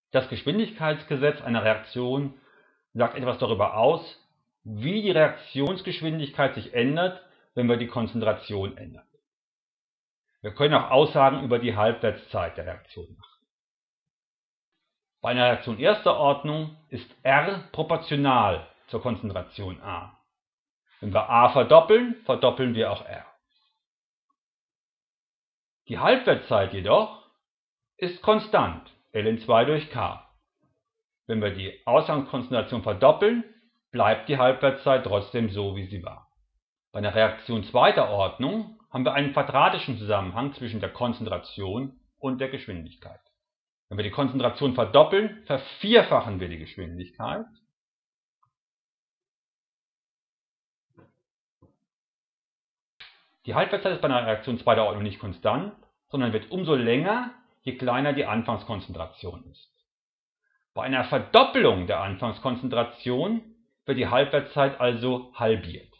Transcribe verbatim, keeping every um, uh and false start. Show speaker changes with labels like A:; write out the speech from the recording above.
A: Das Geschwindigkeitsgesetz einer Reaktion sagt etwas darüber aus, wie die Reaktionsgeschwindigkeit sich ändert, wenn wir die Konzentration ändern. Wir können auch Aussagen über die Halbwertszeit der Reaktion machen. Bei einer Reaktion erster Ordnung ist R proportional zur Konzentration A. Wenn wir A verdoppeln, verdoppeln wir auch R. Die Halbwertszeit jedoch ist konstant, ln zwei durch K. Wenn wir die Ausgangskonzentration verdoppeln, bleibt die Halbwertszeit trotzdem so, wie sie war. Bei einer Reaktion zweiter Ordnung haben wir einen quadratischen Zusammenhang zwischen der Konzentration und der Geschwindigkeit. Wenn wir die Konzentration verdoppeln, vervierfachen wir die Geschwindigkeit. Die Halbwertszeit ist bei einer Reaktion zweiter Ordnung nicht konstant, sondern wird umso länger, je kleiner die Anfangskonzentration ist. Bei einer Verdoppelung der Anfangskonzentration wird die Halbwertszeit also halbiert.